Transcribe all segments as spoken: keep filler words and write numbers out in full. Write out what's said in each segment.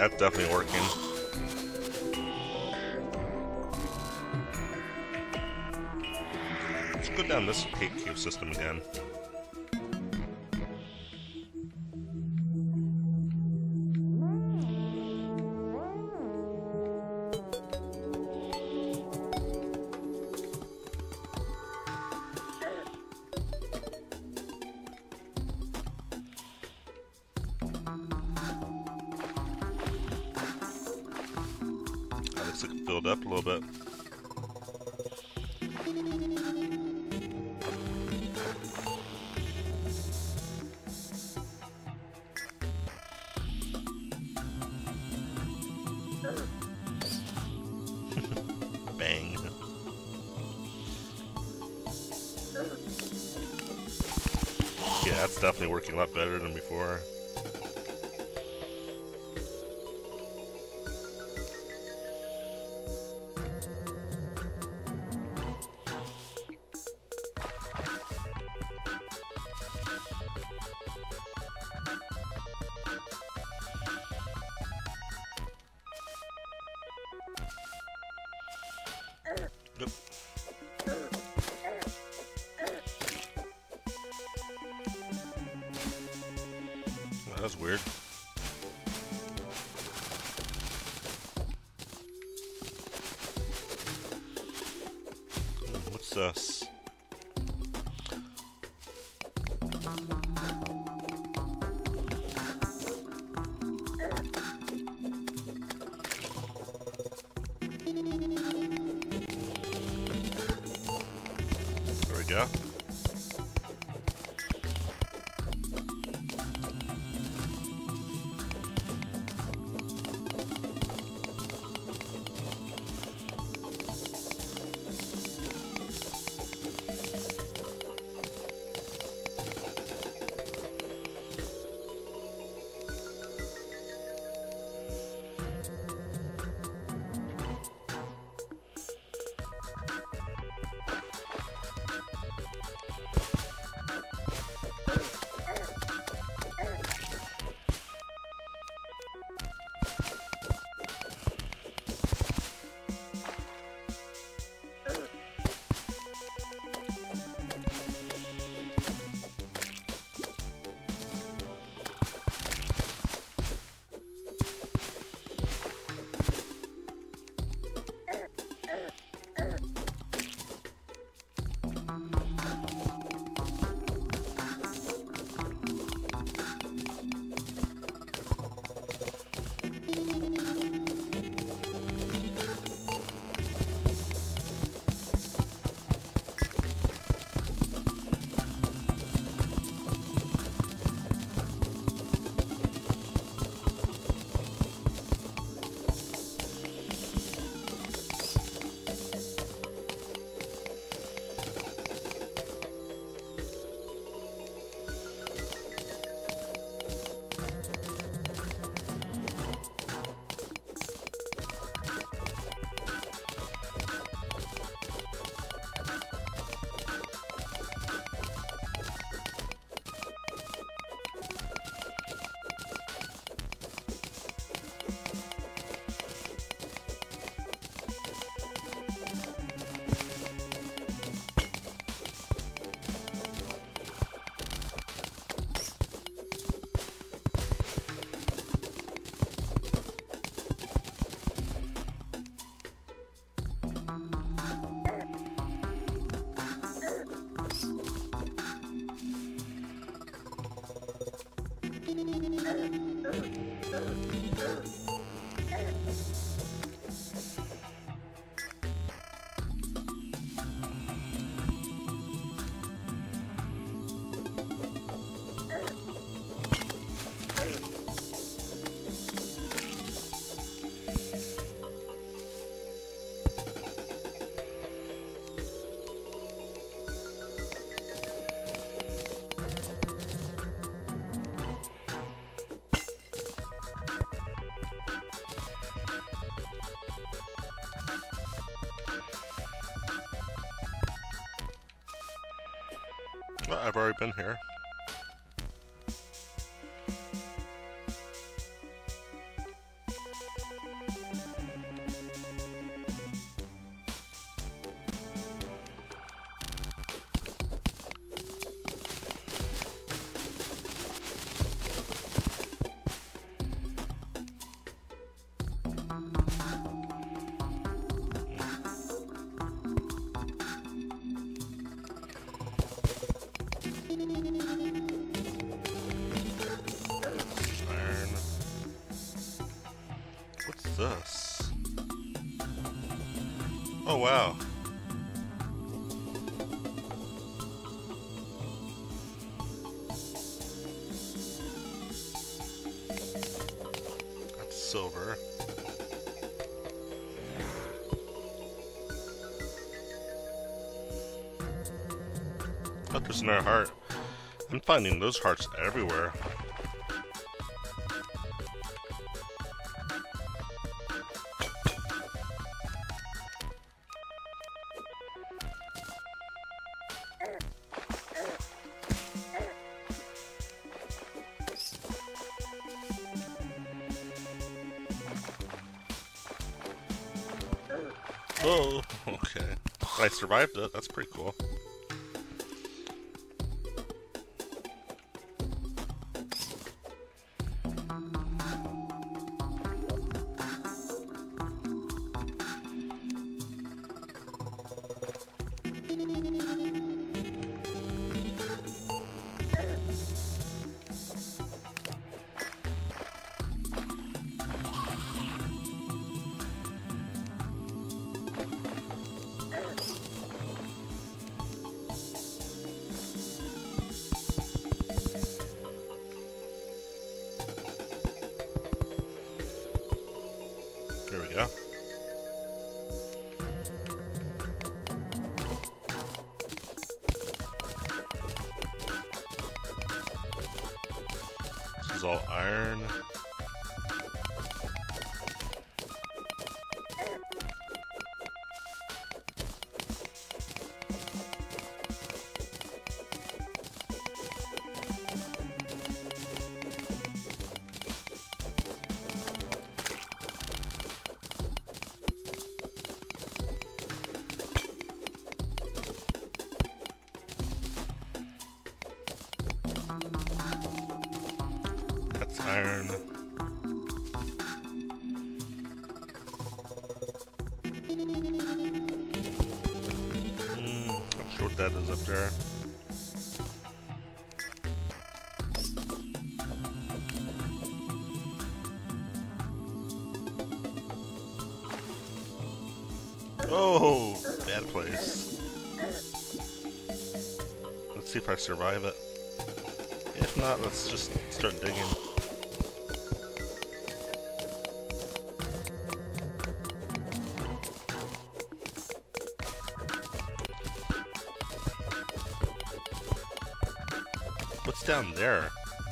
Yeah, it's definitely working. Let's go down this hate cube system again. That looks like it filled up a little bit. Bang. Yeah, it's definitely working a lot better than before. Yep. That was weird. What's this? There we go. Well, I've already been here. Oh wow. That's silver. Oh, there's another heart. I'm finding those hearts everywhere. Whoa, okay. I survived it, that's pretty cool. There we go. This is all iron. That's iron. Mm, not sure what that is up there. Oh, bad place. Let's see if I survive it. If not, let's just start digging. What's down there?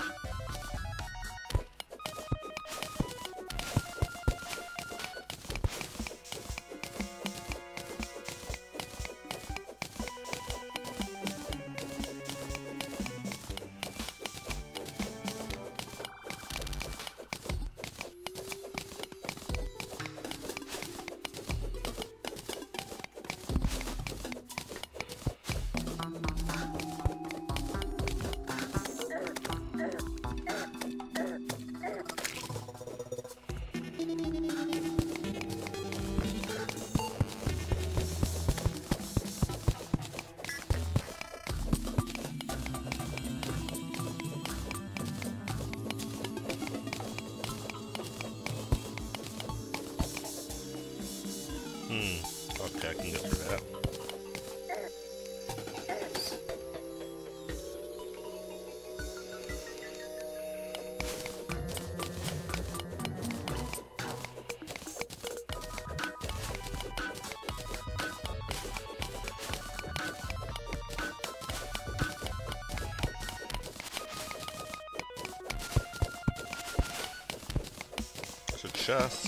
Hmm. Okay, I can get through that. There's a chest.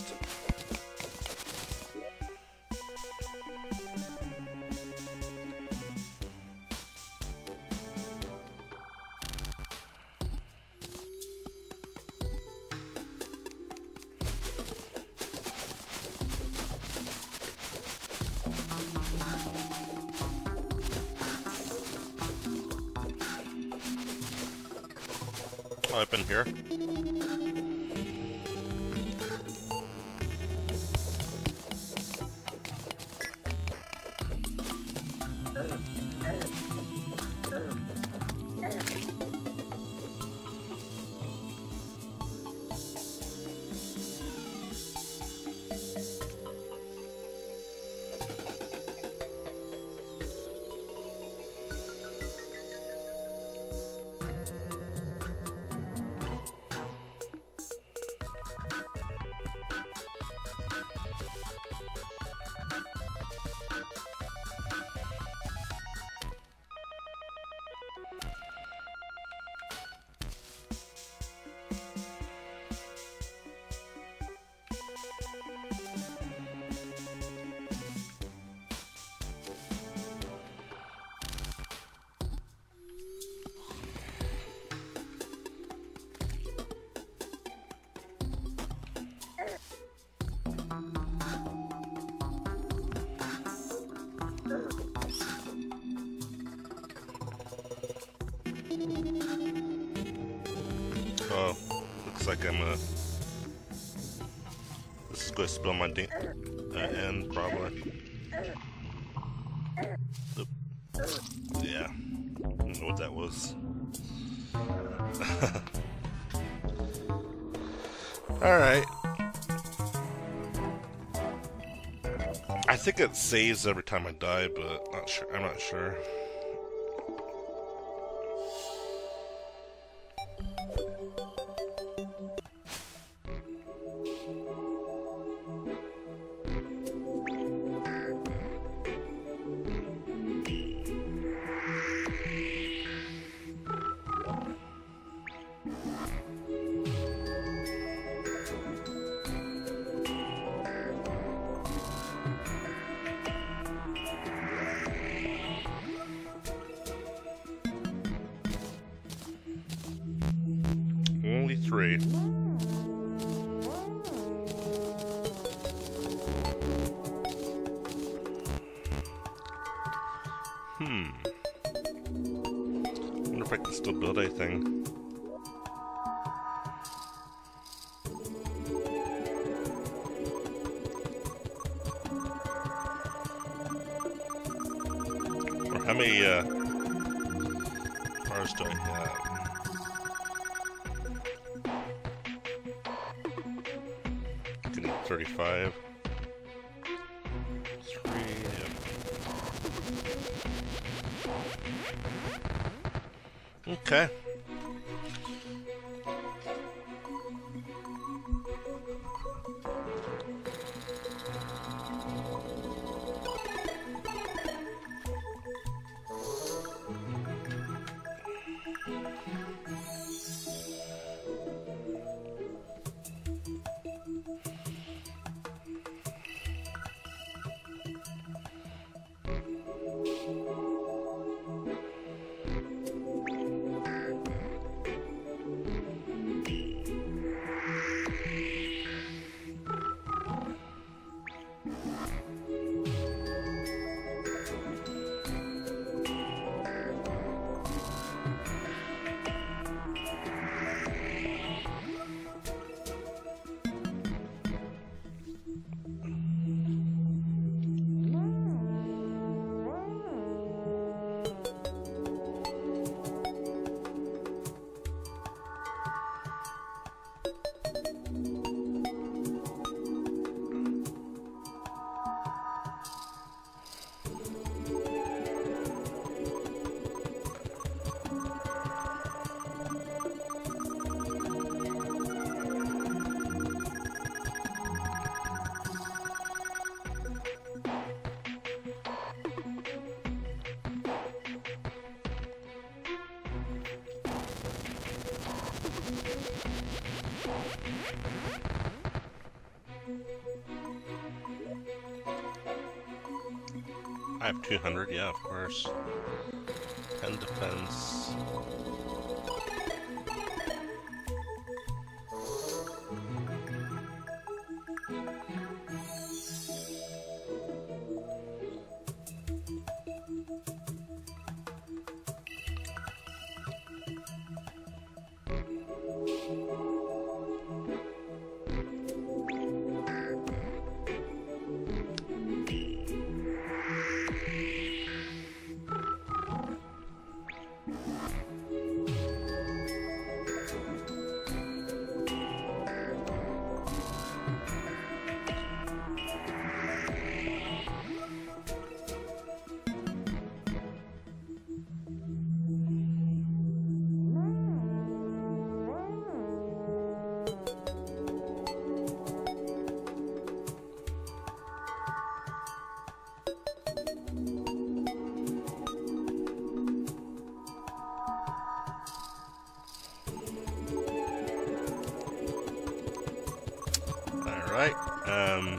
Oh, I've been here. looks like I'm a. This is going to spill my da uh, end probably. Oop. Yeah, I don't know what that was. All right. I think it saves every time I die, but not sure. I'm not sure. Only three. Hmm. Wonder if I can still build anything. Or how many uh, bars do I have? thirty-five. Three. Yep. Okay. I have two hundred, yeah, of course. ten defense. Alright, um...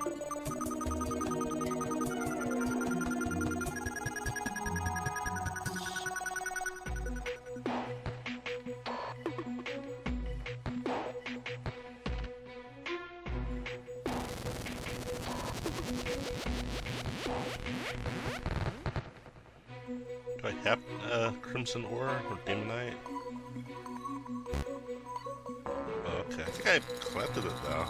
do I have uh, Crimson Ore or Demonite? Uh, think I collected it though.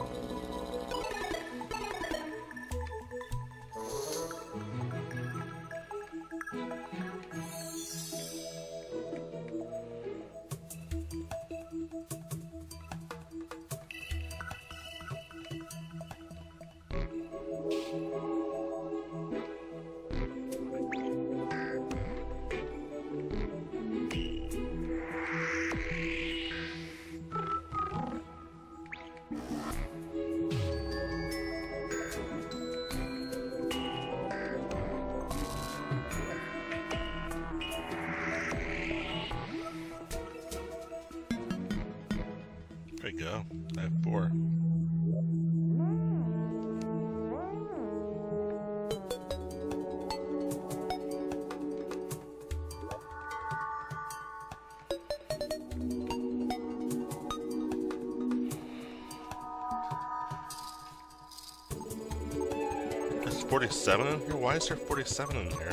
There you go. I have four. There's forty-seven in here? Why is there forty-seven in here?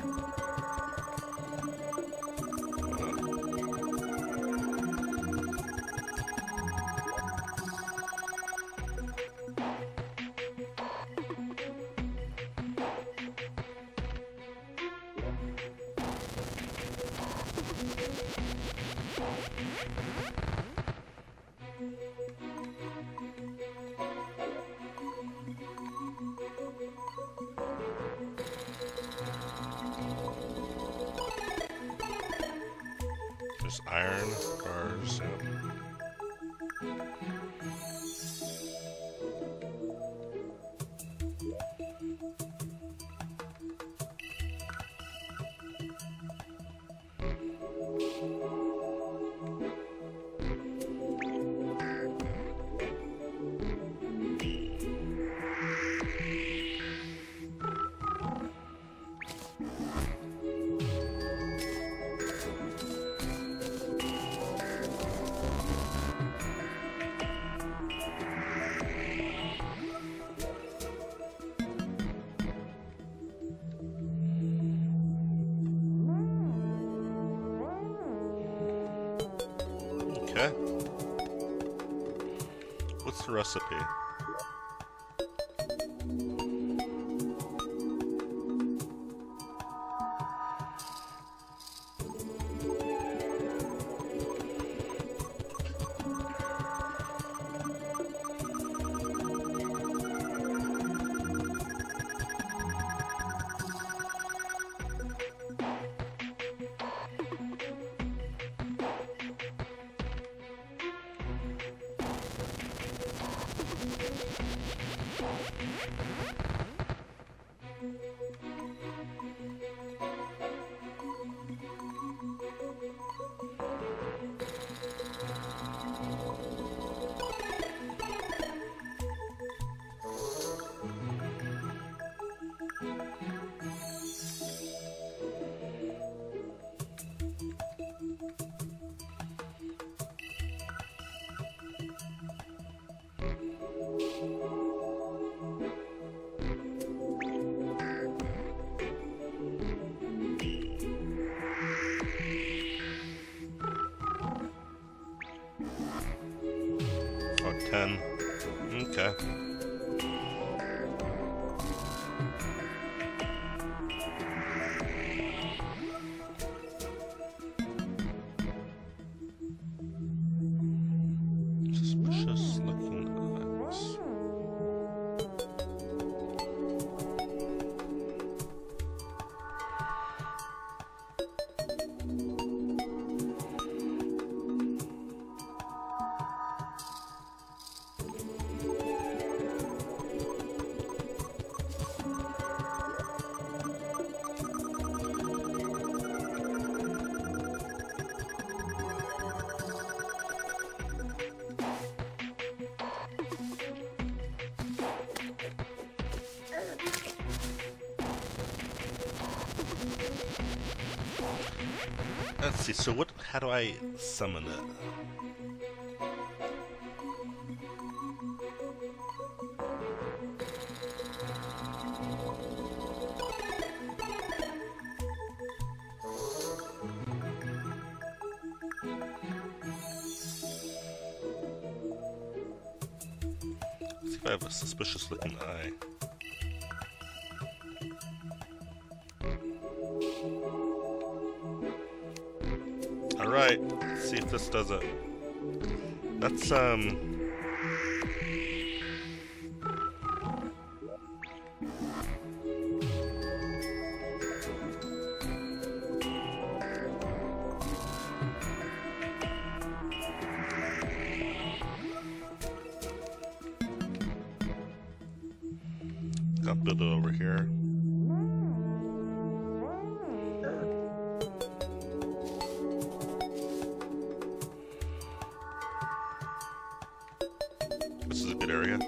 There's iron bars, yeah. Okay. What's the recipe? ten. Okay. Suspicious looking items. Let's see, so what, how do I summon it? I have a suspicious looking eye. Alright, let's see if this does it. That's, um... I'll build it over here. This is a good area.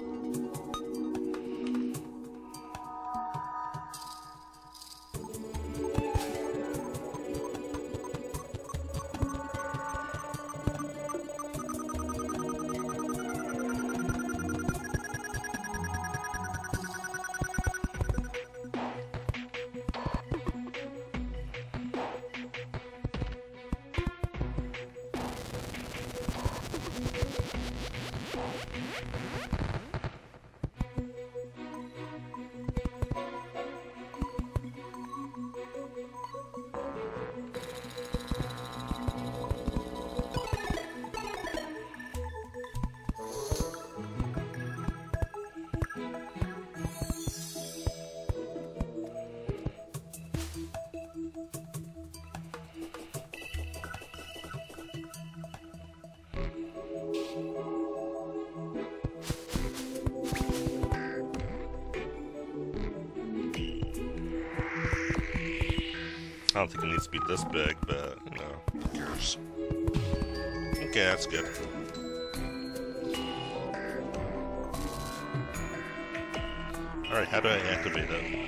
I don't think it needs to be this big, but, you know, who cares? Okay, that's good. Alright, how do I activate it?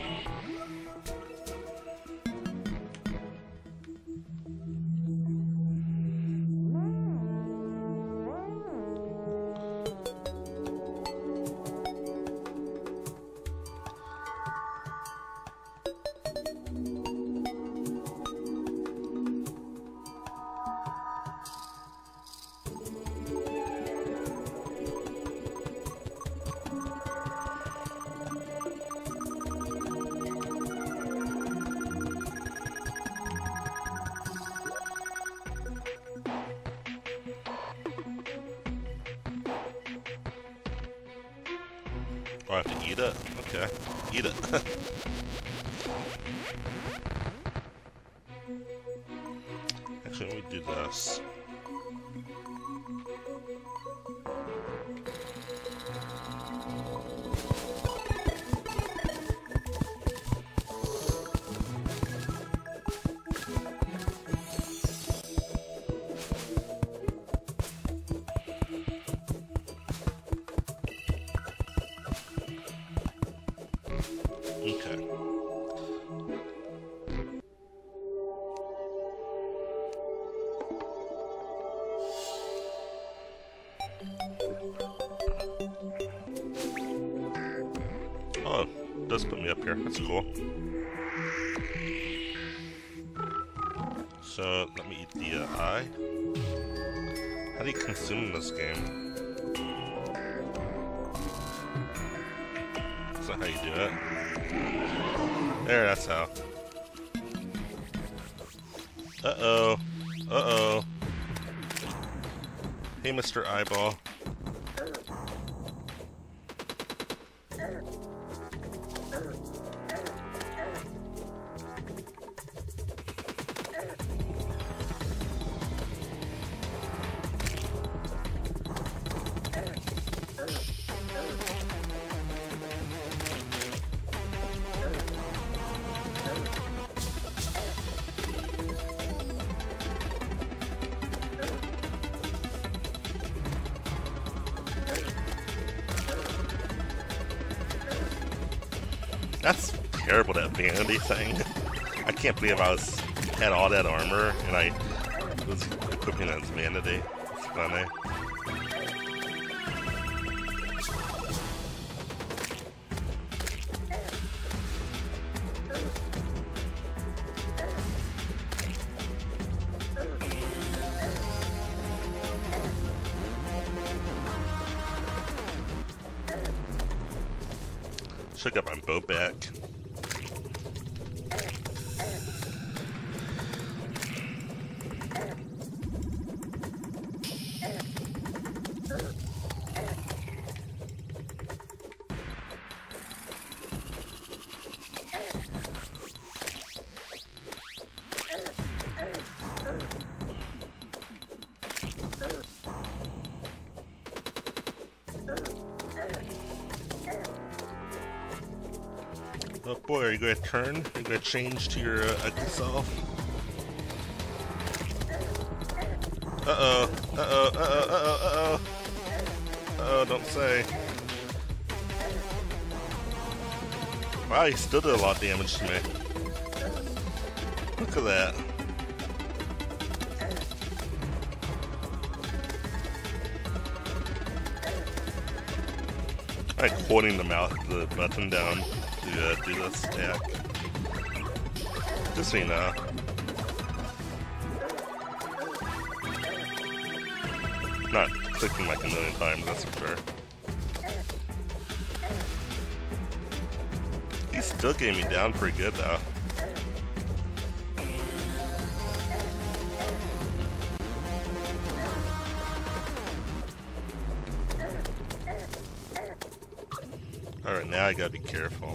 Oh, I have to eat it? Okay. Eat it. Actually, let me do this. Okay. Oh, it does put me up here. That's cool. So, let me eat the uh, eye. How do you consume this game? That's not how you do it. There, that's how. Uh-oh. Uh-oh. Hey, Mister Eyeball. That's terrible, that vanity thing. I can't believe I was had all that armor and I was equipping it as vanity. It's funny. Should have got my bow back. Oh boy, are you going to turn? Are you going to change to your uh, ugly self? Uh-oh, uh-oh, uh-oh, uh-oh, uh-oh. Uh-oh, don't say. Wow, he still did a lot of damage to me. Look at that. I'm like holding the mouse, the button down to uh, do this attack. Just so you know. Not clicking like a million times, that's for sure. He still gave me down pretty good though. Alright, now I gotta be careful.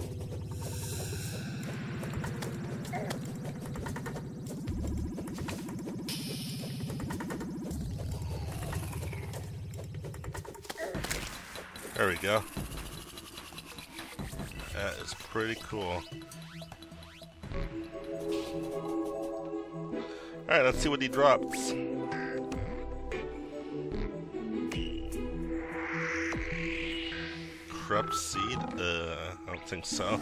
There we go. That is pretty cool. Alright, let's see what he drops. Corrupt seed? Uh, I don't think so.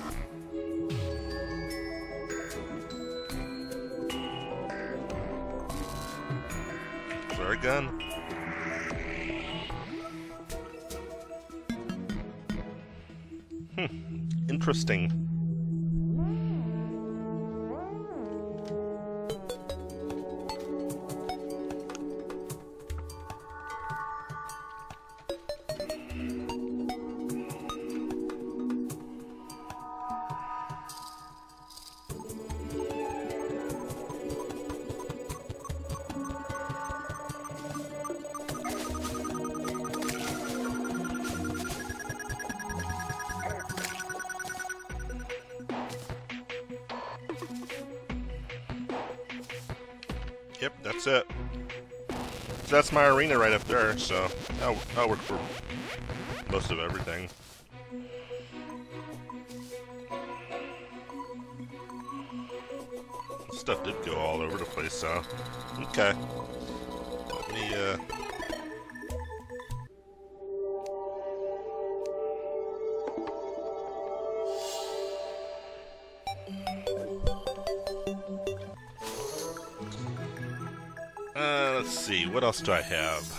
Flare gun? Hmm, interesting. Yep, that's it. So that's my arena right up there, so that'll, that'll work for most of everything. Stuff did go all over the place, so okay. Let me uh Uh, let's see, what else do I have?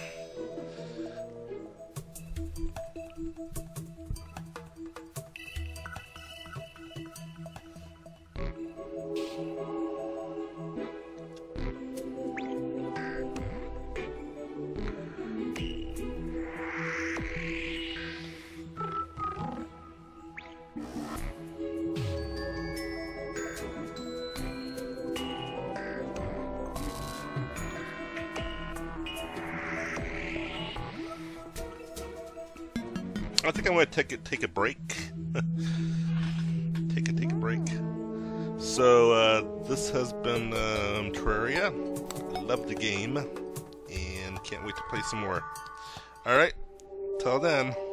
I think I'm going to take a, take a break. take a take a break. So uh, this has been um, Terraria. Love the game, and can't wait to play some more. All right, till then.